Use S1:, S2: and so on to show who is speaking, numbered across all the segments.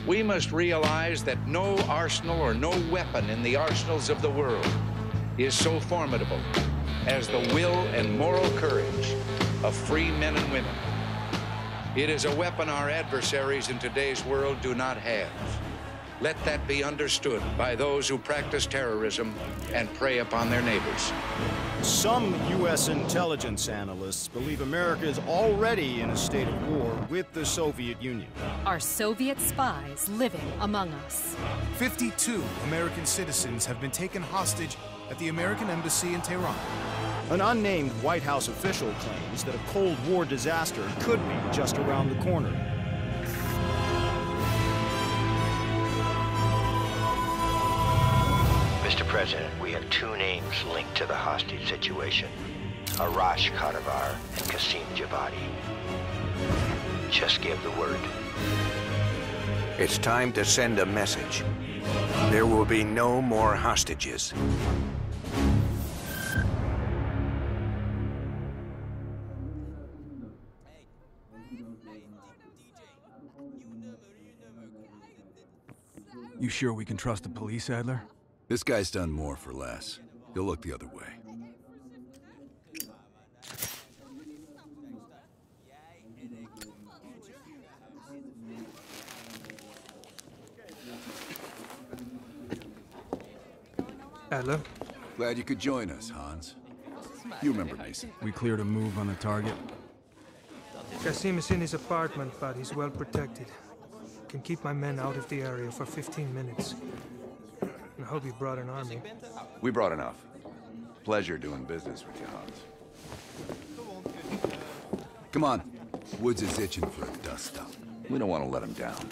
S1: we must realize that no arsenal or no weapon in the arsenals of the world is so formidable as the will and moral courage of free men and women. It is a weapon our adversaries in today's world do not have. Let that be understood by those who practice terrorism and prey upon their neighbors.
S2: Some U.S. intelligence analysts believe America is already in a state of war with the Soviet Union.
S3: Are Soviet spies living among us?
S4: 52 American citizens have been taken hostage at the American Embassy in Tehran.
S2: An unnamed White House official claims that a Cold War disaster could be just around the corner.
S5: Mr. President, we have two names linked to the hostage situation. Arash Kadivar and Qasim Javadi. Just give the word.
S6: It's time to send a message. There will be no more hostages.
S7: You sure we can trust the police, Adler?
S8: This guy's done more for less. He'll look the other way.
S9: Adler?
S8: Glad you could join us, Hans. You remember Mason.
S7: We cleared a move on the target.
S9: Qasim is in his apartment, but he's well protected. Can keep my men out of the area for 15 minutes. I hope you brought an army.
S8: We brought enough. Pleasure doing business with you, Hans. Come on. Woods is itching for a dust-up. We don't want to let him down.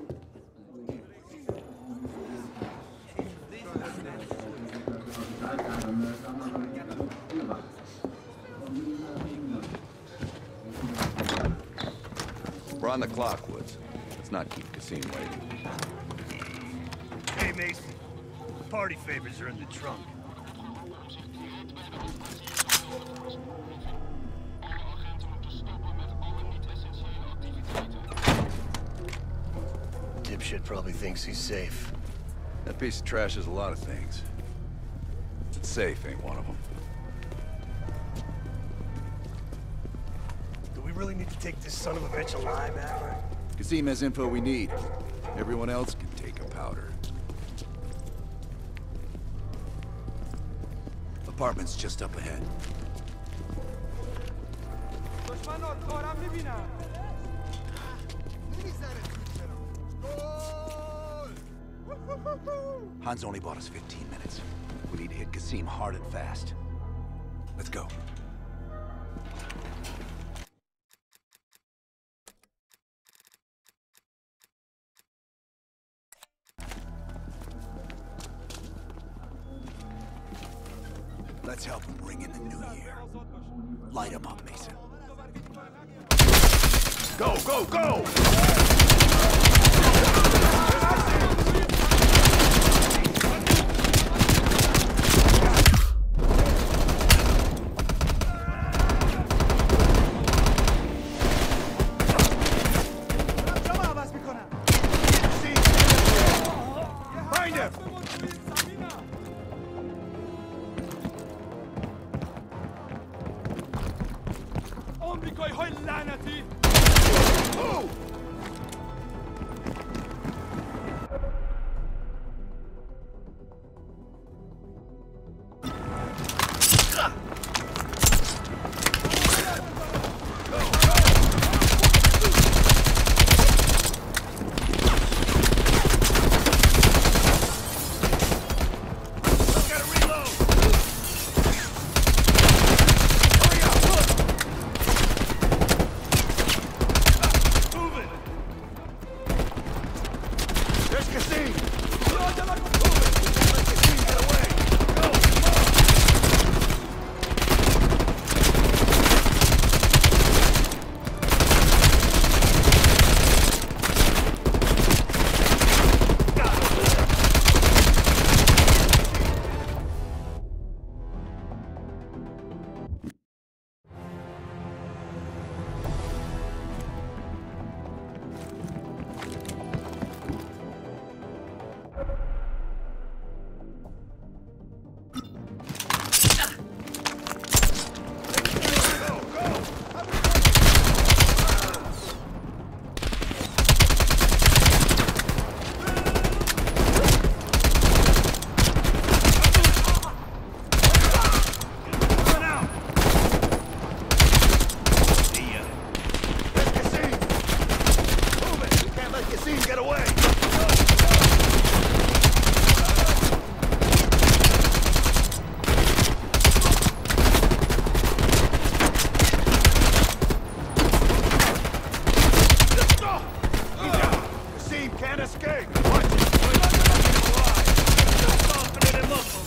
S8: We're on the clock, Woods. Let's not keep Qasim waiting.
S10: Hey, Mason. Party favors are in the trunk.
S11: Dipshit probably thinks he's safe.
S8: That piece of trash is a lot of things. It's safe ain't one of them.
S10: Do we really need to take this son of a bitch alive, Adler?
S8: Qasim has info we need. Everyone else can take a powder. Apartment's just up ahead. Hans only bought us 15 minutes. We need to hit Qasim hard and fast. Let's go. Let's help him ring in the new year. Light him up, Mason. Go, go, go! Find him!
S10: Kassim, get away!
S8: Kassim can't escape! Watch it!
S10: Softening him up over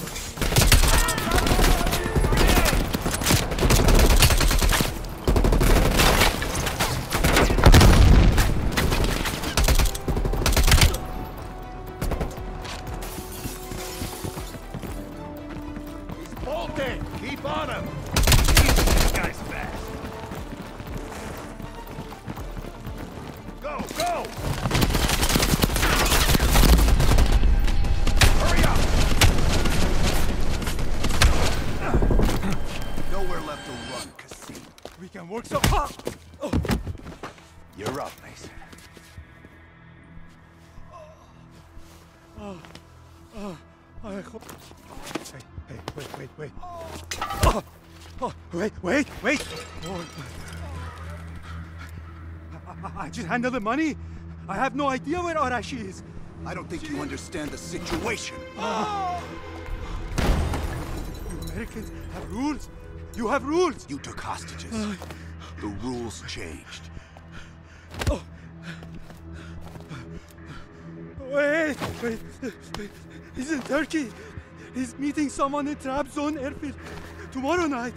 S8: Bolting! Keep on him!
S10: this guy's fast.
S8: Go, go! Hurry up! Nowhere left to run, Kassim.
S4: We can work so hard.
S8: You're up, Mason.
S4: I hope. Hey, wait. Wait. Oh. I just handle the money. I have no idea where Arashi is.
S8: I don't think you understand the situation.
S4: You Americans have rules. You have rules.
S8: You took hostages. The rules changed.
S4: Wait. He's in Turkey. He's meeting someone in Trabzon airfield tomorrow night.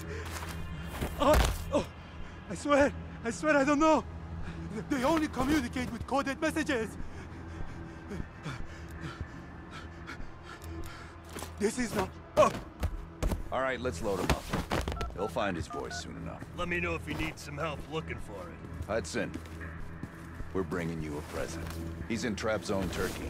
S4: I swear I don't know. They only communicate with coded messages. This is not...
S8: All right, let's load him up. He'll find his voice soon enough.
S10: Let me know if you need some help looking for it.
S8: Hudson, we're bringing you a present. He's in Trabzon, Turkey.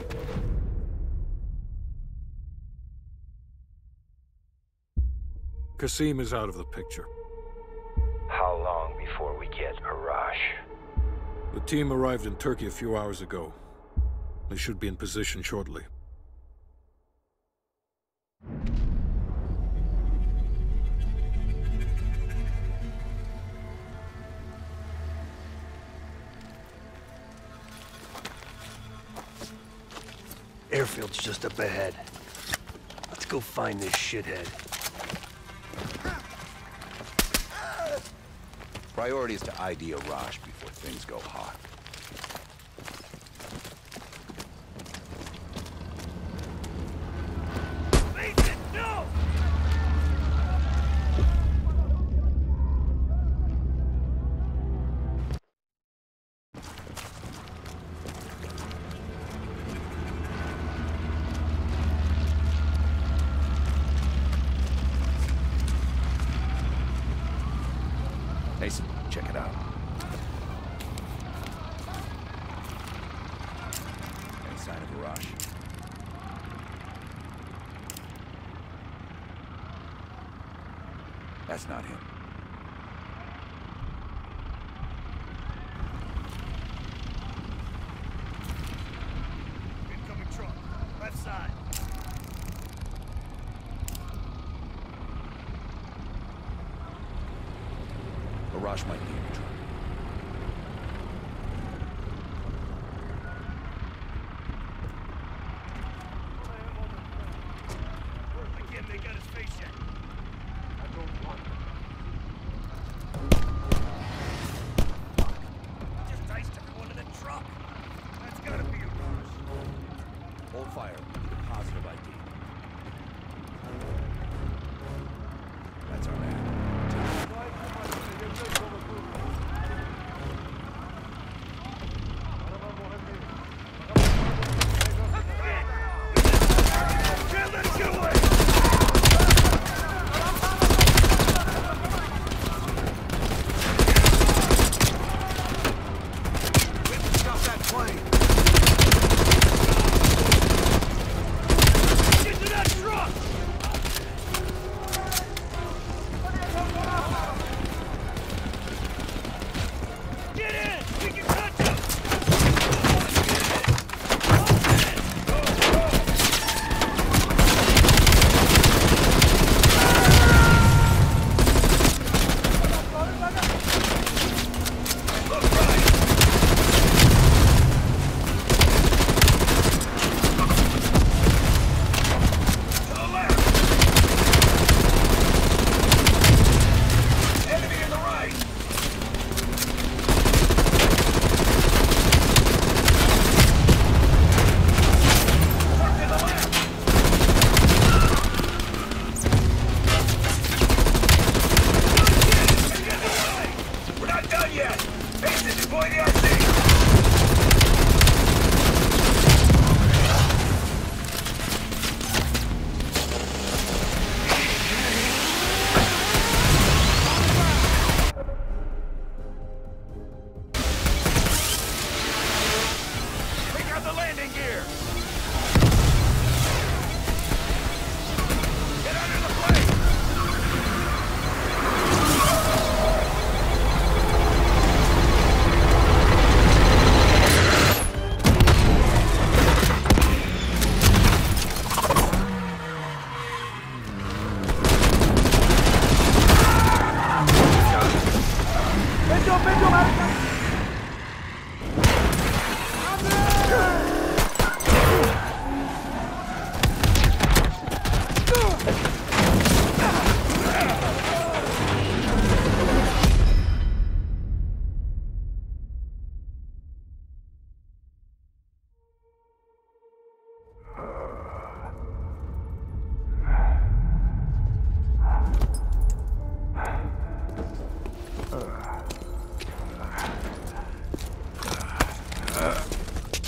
S12: Kassim is out of the picture.
S5: How long before we get Arash?
S12: The team arrived in Turkey a few hours ago. They should be in position shortly.
S11: Airfield's just up ahead. Let's go find this shithead.
S8: Priority is to ID Arash before things go hot.
S10: Mason, no!
S8: Mason, check it out. Any sign of Arash? That's not him.
S10: Incoming truck. Left side.
S8: Arash might be in the truck.
S10: I can't make out his face yet. I don't want it. Just iced everyone in the truck. That's gotta be a rush.
S8: Hold fire. We need a positive ID. That's our man.
S10: Can't let him get away!
S8: Stop that plane!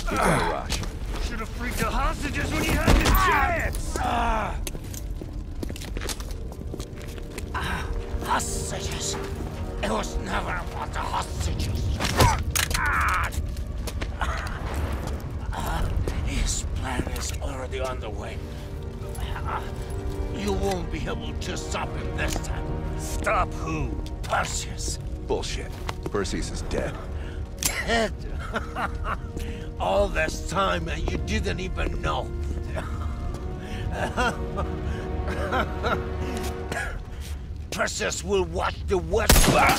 S8: You got it, Rosh.
S10: Should have freed the hostages when you had the chance!
S13: Hostages. It was never about the hostages. His plan is already underway. You won't be able to stop him this time.
S10: Stop who?
S13: Perseus.
S8: Bullshit. Perseus is dead.
S13: Dead. All this time and you didn't even know. Perseus will watch the West Bank.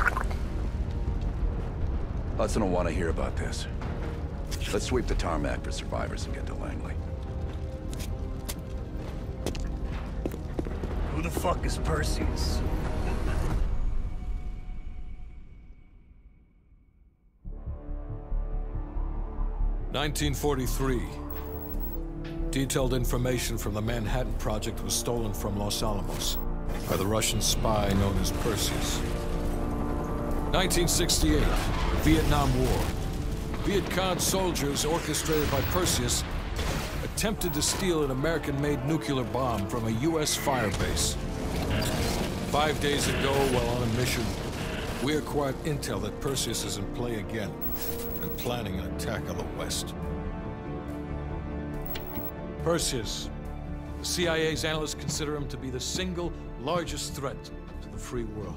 S8: Hudson will want to hear about this. Let's sweep the tarmac for survivors and get to Langley.
S10: Who the fuck is Perseus?
S12: (1943). Detailed information from the Manhattan Project was stolen from Los Alamos by the Russian spy known as Perseus. 1968, Vietnam War. Viet Cong soldiers, orchestrated by Perseus, attempted to steal an American-made nuclear bomb from a U.S. firebase. 5 days ago, while on a mission, we acquired intel that Perseus is in play again and planning an attack on the West. Perseus. The CIA's analysts consider him to be the single largest threat to the free world.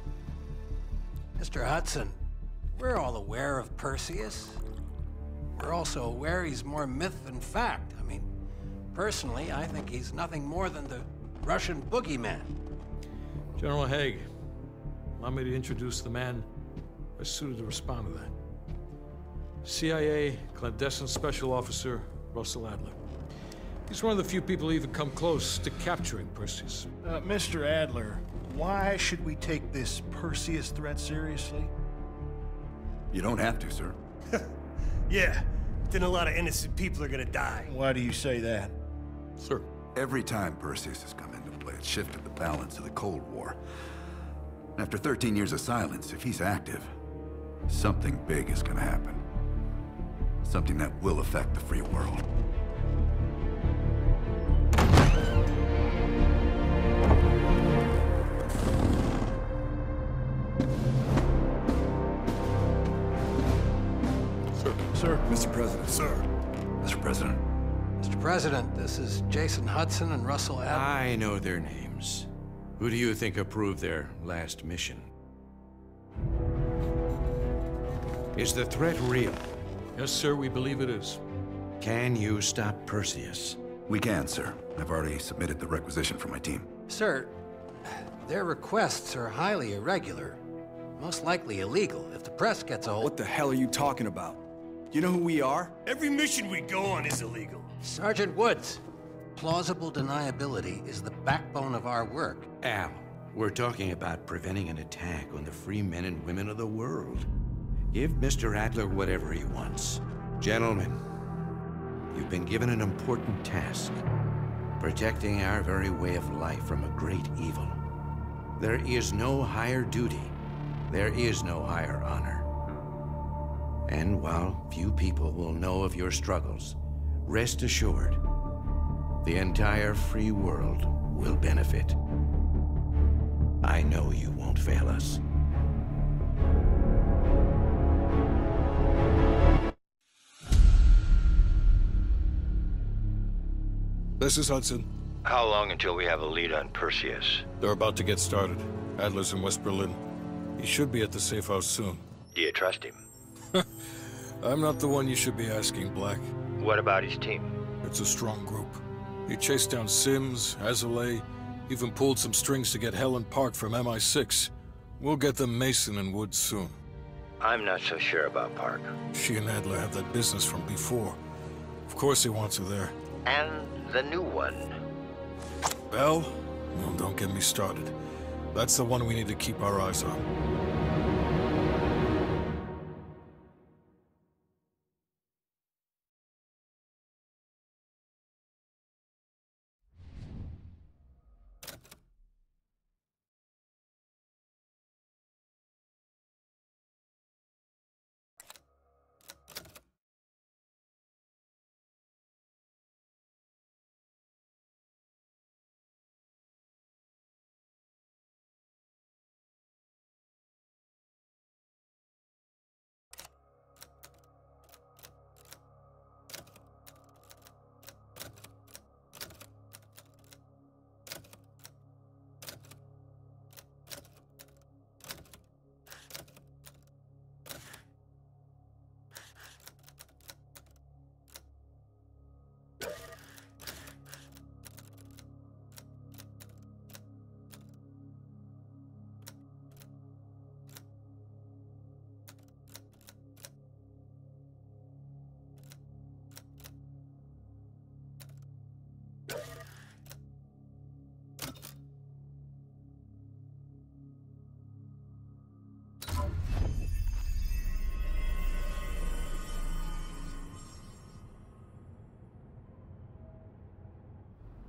S11: Mr. Hudson, we're all aware of Perseus. We're also aware he's more myth than fact. I mean, personally, I think he's nothing more than the Russian boogeyman.
S12: General Haig, allow me to introduce the man best suited to respond to that. CIA clandestine special officer Russell Adler. He's one of the few people who even come close to capturing Perseus.
S14: Mr. Adler, why should we take this Perseus threat seriously?
S8: You don't have to, sir.
S10: Yeah, then a lot of innocent people are gonna die.
S14: Why do you say that?
S12: Sir.
S8: Every time Perseus has come into play, it's shifted the balance of the Cold War. After 13 years of silence, if he's active, something big is gonna happen. Something that will affect the free world.
S14: Sir.
S8: Mr. President.
S10: Sir.
S8: Mr. President.
S11: Mr. President, this is Jason Hudson and Russell Adler.
S15: I know their names. Who do you think approved their last mission? Is the threat real?
S12: Yes, sir, we believe it is.
S15: Can you stop Perseus?
S8: We can, sir. I've already submitted the requisition for my team.
S11: Sir, their requests are highly irregular. Most likely illegal. If the press gets a hold...
S16: What the hell are you talking about? You know who we are?
S10: Every mission we go on is illegal.
S11: Sergeant Woods, plausible deniability is the backbone of our work.
S15: Al, we're talking about preventing an attack on the free men and women of the world. Give Mr. Adler whatever he wants. Gentlemen, you've been given an important task. Protecting our very way of life from a great evil. There is no higher duty. There is no higher honor. And while few people will know of your struggles, rest assured, the entire free world will benefit. I know you won't fail us.
S12: This is Hudson.
S5: How long until we have a lead on Perseus?
S12: They're about to get started. Adler's in West Berlin. He should be at the safe house soon.
S5: Do you trust him?
S12: I'm not the one you should be asking, Black.
S5: What about his team?
S12: It's a strong group. He chased down Sims, Azoulay, even pulled some strings to get Helen Park from MI6. We'll get them Mason and Woods soon.
S5: I'm not so sure about Park.
S12: She and Adler have that business from before. Of course he wants her there.
S5: And the new one.
S12: Bell? No, don't get me started. That's the one we need to keep our eyes on.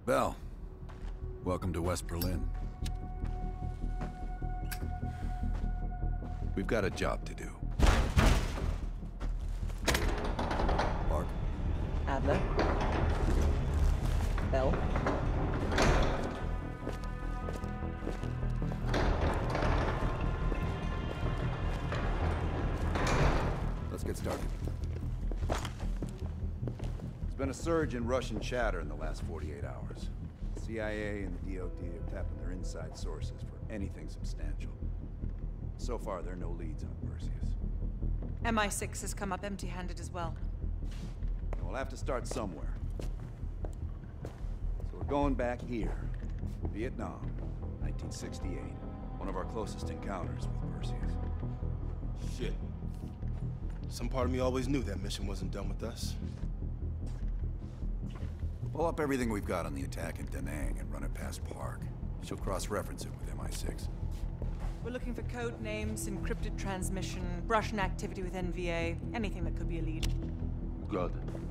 S8: Bell, welcome to West Berlin. We've got a job to do. Park.
S17: Adler. Bell.
S8: Let's get started. There's been a surge in Russian chatter in the last 48 hours. The CIA and the DOD are tapping their inside sources for anything substantial. So far, there are no leads on Perseus.
S18: MI6 has come up empty-handed as well.
S8: And we'll have to start somewhere. So we're going back here. Vietnam, 1968. One of our closest encounters with Perseus.
S19: Shit. Some part of me always knew that mission wasn't done with us.
S8: Pull up everything we've got on the attack in Da Nang and run it past Park. She'll cross-reference it with MI6.
S18: We're looking for code names, encrypted transmission, Russian activity with NVA, anything that could be a lead.
S19: Good.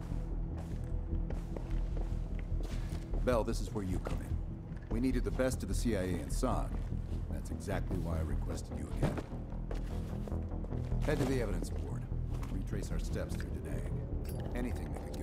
S8: Bell, this is where you come in. We needed the best of the CIA and SOG. That's exactly why I requested you again. Head to the evidence board. Retrace our steps through Da Nang. Anything that could